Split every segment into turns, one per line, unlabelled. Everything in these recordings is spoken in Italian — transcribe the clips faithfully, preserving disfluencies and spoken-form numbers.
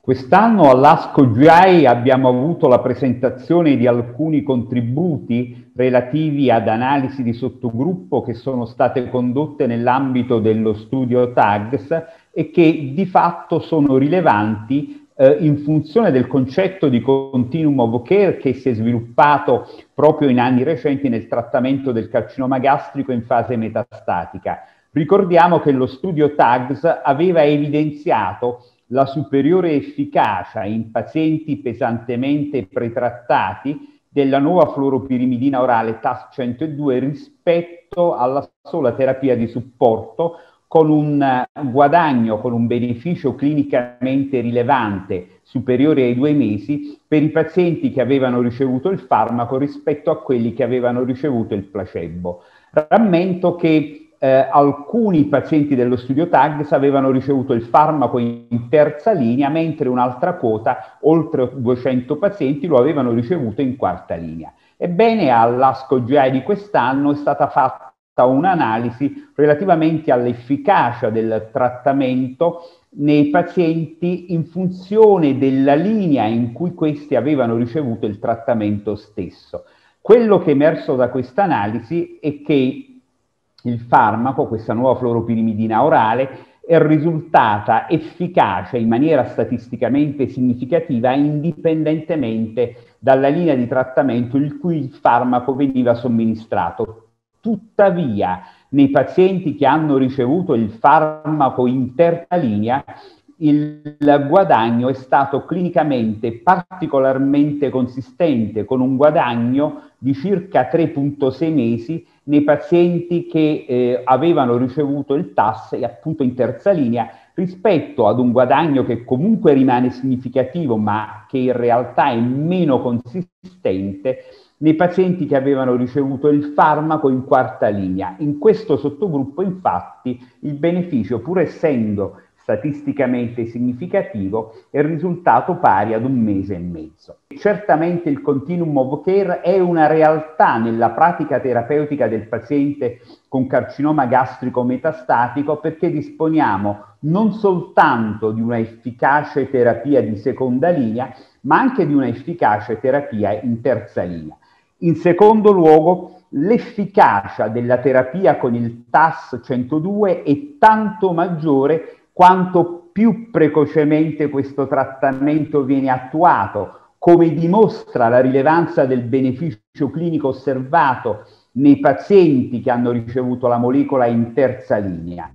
Quest'anno all'ASCO G I abbiamo avuto la presentazione di alcuni contributi relativi ad analisi di sottogruppo che sono state condotte nell'ambito dello studio TAGS e che di fatto sono rilevanti eh, in funzione del concetto di continuum of care che si è sviluppato proprio in anni recenti nel trattamento del carcinoma gastrico in fase metastatica. Ricordiamo che lo studio TAGS aveva evidenziato la superiore efficacia in pazienti pesantemente pretrattati della nuova fluoropirimidina orale T A S centodue rispetto alla sola terapia di supporto, con un guadagno, con un beneficio clinicamente rilevante superiore ai due mesi per i pazienti che avevano ricevuto il farmaco rispetto a quelli che avevano ricevuto il placebo. Rammento che Eh, alcuni pazienti dello studio TAGS avevano ricevuto il farmaco in terza linea, mentre un'altra quota, oltre duecento pazienti, lo avevano ricevuto in quarta linea. Ebbene, all'ASCO G I di quest'anno è stata fatta un'analisi relativamente all'efficacia del trattamento nei pazienti in funzione della linea in cui questi avevano ricevuto il trattamento stesso. Quello che è emerso da questa analisi è che il farmaco, questa nuova fluoropirimidina orale, è risultata efficace in maniera statisticamente significativa indipendentemente dalla linea di trattamento in cui il farmaco veniva somministrato. Tuttavia, nei pazienti che hanno ricevuto il farmaco in terza linea, il guadagno è stato clinicamente particolarmente consistente, con un guadagno di circa tre virgola sei mesi nei pazienti che eh, avevano ricevuto il T A S appunto in terza linea, rispetto ad un guadagno che comunque rimane significativo, ma che in realtà è meno consistente nei pazienti che avevano ricevuto il farmaco in quarta linea. In questo sottogruppo, infatti, il beneficio, pur essendo statisticamente significativo, è risultato pari ad un mese e mezzo. Certamente il continuum of care è una realtà nella pratica terapeutica del paziente con carcinoma gastrico metastatico, perché disponiamo non soltanto di una efficace terapia di seconda linea, ma anche di una efficace terapia in terza linea. In secondo luogo, l'efficacia della terapia con il T A S centodue è tanto maggiore quanto più precocemente questo trattamento viene attuato, come dimostra la rilevanza del beneficio clinico osservato nei pazienti che hanno ricevuto la molecola in terza linea.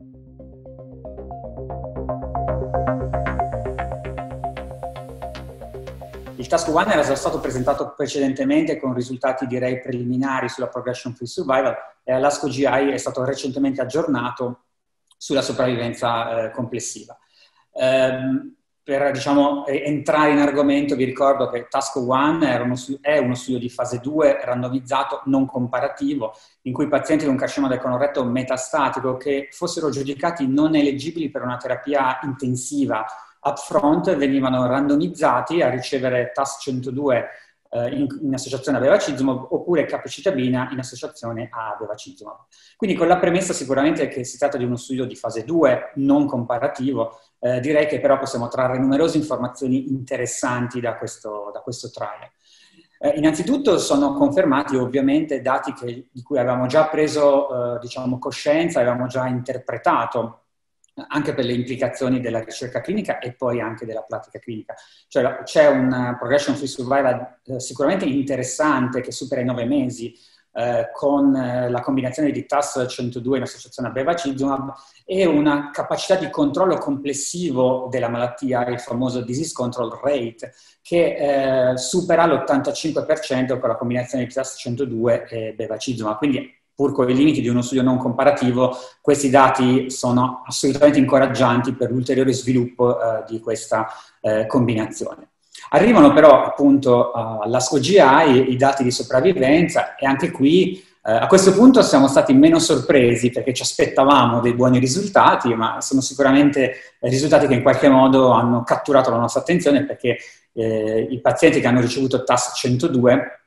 Il TASC uno era già stato presentato precedentemente con risultati, direi, preliminari sulla progression free survival e all'ASCO G I è stato recentemente aggiornato sulla sopravvivenza eh, complessiva. Eh, per diciamo, entrare in argomento vi ricordo che TASC uno era uno, è uno studio di fase due randomizzato non comparativo in cui i pazienti con carcinoma del colon retto metastatico che fossero giudicati non eleggibili per una terapia intensiva upfront venivano randomizzati a ricevere T A S centodue In, in associazione a bevacizumab oppure capecitabina in associazione a bevacizumab. Quindi con la premessa sicuramente che si tratta di uno studio di fase due non comparativo, eh, direi che però possiamo trarre numerose informazioni interessanti da questo, da questo trial. Eh, innanzitutto sono confermati ovviamente dati che, di cui avevamo già preso eh, diciamo, coscienza, avevamo già interpretato anche per le implicazioni della ricerca clinica e poi anche della pratica clinica. Cioè c'è un progression free survival eh, sicuramente interessante che supera i nove mesi eh, con eh, la combinazione di T A S centodue in associazione a bevacizumab e una capacità di controllo complessivo della malattia, il famoso disease control rate, che eh, supera l'ottantacinque per cento con la combinazione di T A S centodue e bevacizumab. Quindi pur con i limiti di uno studio non comparativo, questi dati sono assolutamente incoraggianti per l'ulteriore sviluppo eh, di questa eh, combinazione. Arrivano però appunto all'ASCO G I i dati di sopravvivenza e anche qui eh, a questo punto siamo stati meno sorpresi perché ci aspettavamo dei buoni risultati, ma sono sicuramente risultati che in qualche modo hanno catturato la nostra attenzione perché eh, i pazienti che hanno ricevuto T A S centodue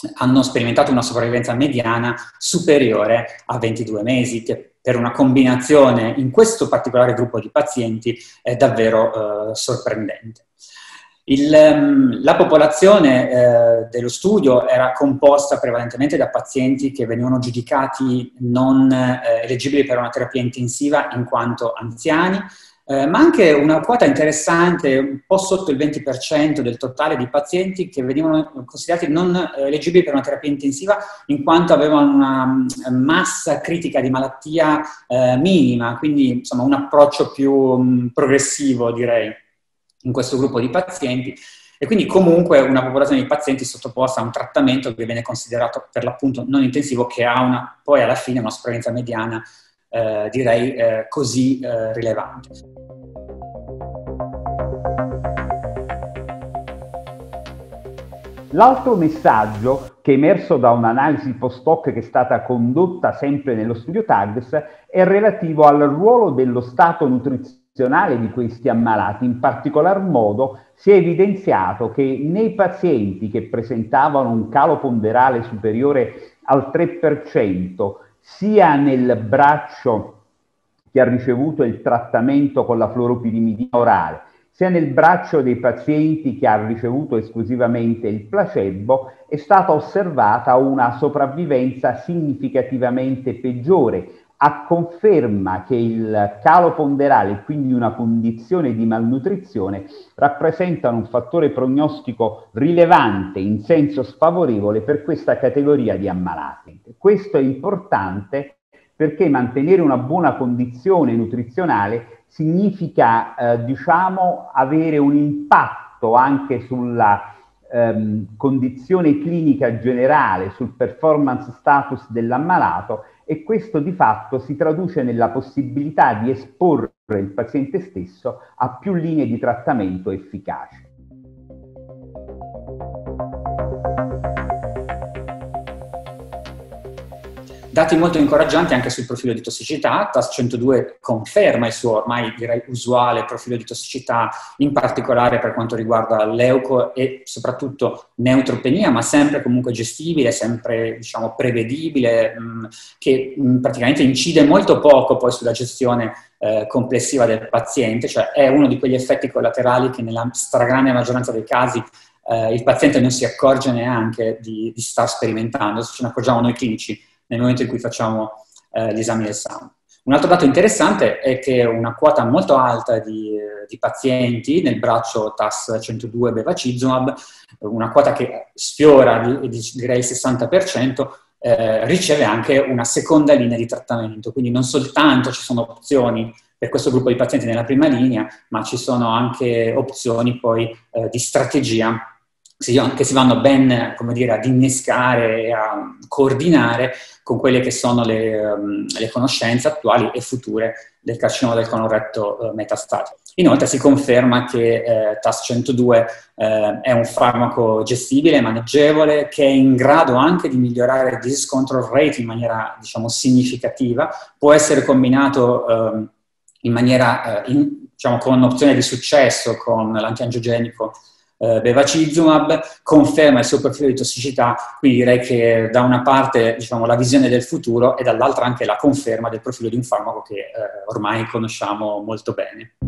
hanno sperimentato una sopravvivenza mediana superiore a ventidue mesi, che per una combinazione in questo particolare gruppo di pazienti è davvero eh, sorprendente. Il, um, la popolazione eh, dello studio era composta prevalentemente da pazienti che venivano giudicati non eh, eleggibili per una terapia intensiva in quanto anziani, eh, ma anche una quota interessante, un po' sotto il venti per cento del totale di pazienti che venivano considerati non eh, eleggibili per una terapia intensiva in quanto avevano una massa critica di malattia eh, minima, quindi insomma un approccio più um, progressivo, direi, in questo gruppo di pazienti, e quindi comunque una popolazione di pazienti sottoposta a un trattamento che viene considerato per l'appunto non intensivo, che ha una, poi alla fine una sopravvivenza mediana eh, direi eh, così eh, rilevante.
L'altro messaggio che è emerso da un'analisi post-hoc che è stata condotta sempre nello studio TAGS è relativo al ruolo dello stato nutrizionale di questi ammalati. In particolar modo si è evidenziato che nei pazienti che presentavano un calo ponderale superiore al tre per cento, sia nel braccio che ha ricevuto il trattamento con la fluoropirimidina orale, sia nel braccio dei pazienti che ha ricevuto esclusivamente il placebo, è stata osservata una sopravvivenza significativamente peggiore, a conferma che il calo ponderale, quindi una condizione di malnutrizione, rappresentano un fattore prognostico rilevante in senso sfavorevole per questa categoria di ammalati. Questo è importante perché mantenere una buona condizione nutrizionale significa, eh, diciamo, avere un impatto anche sulla ehm, condizione clinica generale, sul performance status dell'ammalato, e questo di fatto si traduce nella possibilità di esporre il paziente stesso a più linee di trattamento efficaci.
Dati molto incoraggianti anche sul profilo di tossicità. TAS centodue conferma il suo ormai direi usuale profilo di tossicità, in particolare per quanto riguarda leuco e soprattutto neutropenia, ma sempre comunque gestibile, sempre diciamo prevedibile, mh, che mh, praticamente incide molto poco poi sulla gestione eh, complessiva del paziente, cioè è uno di quegli effetti collaterali che nella stragrande maggioranza dei casi eh, il paziente non si accorge neanche di, di star sperimentando, se ce ne accorgiamo noi clinici nel momento in cui facciamo eh, gli esami del sangue. Un altro dato interessante è che una quota molto alta di, di pazienti nel braccio TAS centodue bevacizumab, una quota che sfiora di, di, direi il sessanta per cento, eh, riceve anche una seconda linea di trattamento, quindi non soltanto ci sono opzioni per questo gruppo di pazienti nella prima linea, ma ci sono anche opzioni poi eh, di strategia che si vanno ben, come dire, ad innescare e a coordinare con quelle che sono le, um, le conoscenze attuali e future del carcinoma del colon retto uh, metastatico. Inoltre si conferma che eh, TAS centodue eh, è un farmaco gestibile, maneggevole, che è in grado anche di migliorare il disease control rate in maniera, diciamo, significativa, può essere combinato um, in maniera, uh, in, diciamo, con un'opzione di successo con l'antiangiogenico bevacizumab, conferma il suo profilo di tossicità, quindi direi che da una parte diciamo, la visione del futuro e dall'altra anche la conferma del profilo di un farmaco che eh, ormai conosciamo molto bene.